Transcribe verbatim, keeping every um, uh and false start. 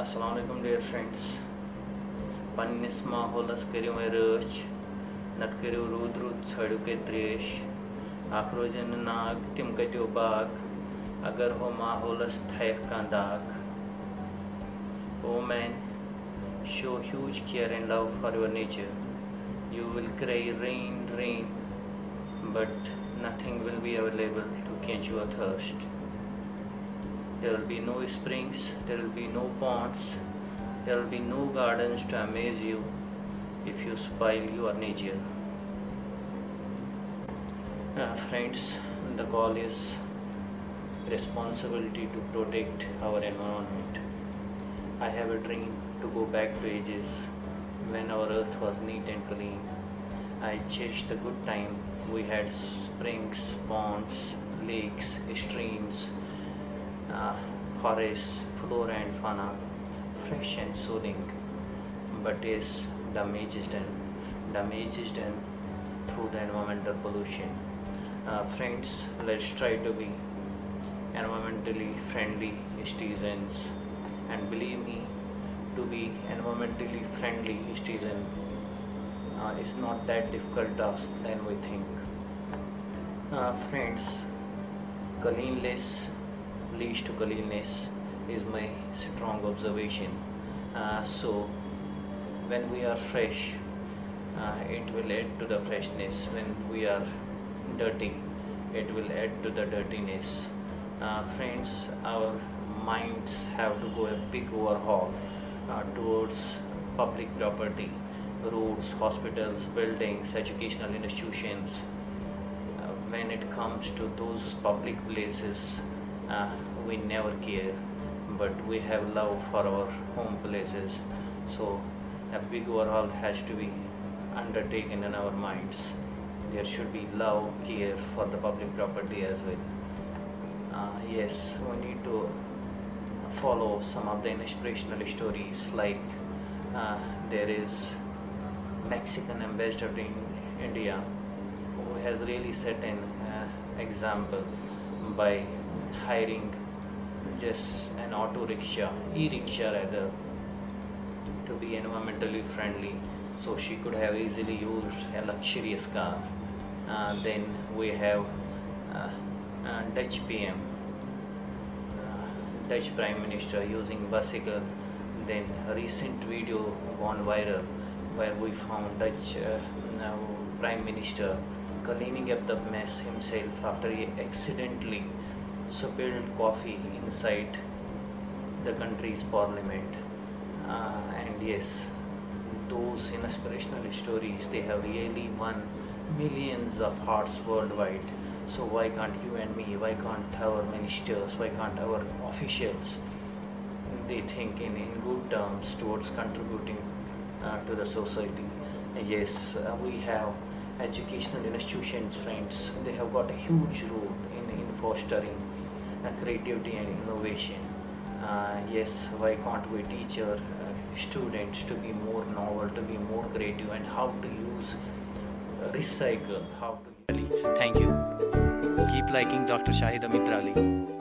Assalamu alaikum dear friends. Pannis maholas kariu mai rach, nat kariu rud rud chhadu ke tresh. Akhrojan nag tim katio bak, agar ho maholas thaif kandak. Oh man, show huge care and love for your nature. You will cry rain, rain, but nothing will be available to quench your thirst. There will be no springs, there will be no ponds, there will be no gardens to amaze you if you spoil your nature. Uh, friends, the call is responsibility to protect our environment. I have a dream to go back to ages when our earth was neat and clean. I cherish the good time we had springs, ponds, lakes, streams, uh, forests, flora and fauna, fresh and soothing. But yes, damage is done. Damage is done through the environmental pollution. Uh, friends, let's try to be environmentally friendly citizens. And believe me, to be environmentally friendly citizen uh, is not that difficult task than we think. Uh, friends, cleanliness leads to cleanliness is my strong observation. Uh, so when we are fresh, uh, it will add to the freshness. When we are dirty, it will add to the dirtiness. Uh, friends, our minds have to go a big overhaul uh, towards public property, roads, hospitals, buildings, educational institutions. Uh, when it comes to those public places, uh, we never care, but we have love for our home places. So a big overhaul has to be undertaken in our minds. There should be love, care for the public property as well. Uh, yes, we need to follow some of the inspirational stories, like uh, there is Mexican ambassador in India who has really set an uh, example by hiring just an auto rickshaw, e-rickshaw rather, to be environmentally friendly, so she could have easily used a luxurious car. Uh, then we have uh, uh, Dutch P M, Dutch Prime Minister using bicycle. Then a recent video gone viral where we found Dutch uh, uh, Prime Minister cleaning up the mess himself after he accidentally spilled coffee inside the country's parliament. Uh, and yes, those inspirational stories, they have really won millions of hearts worldwide. So why can't you and me, why can't our ministers, why can't our officials, they think in, in good terms towards contributing uh, to the society. Yes, uh, we have educational institutions, friends, they have got a huge role in, in fostering uh, creativity and innovation. Uh, yes, why can't we teach our uh, students to be more novel, to be more creative, and how to use, uh, recycle, how to... Thank you. Keep liking Doctor Shahid Amit Ali.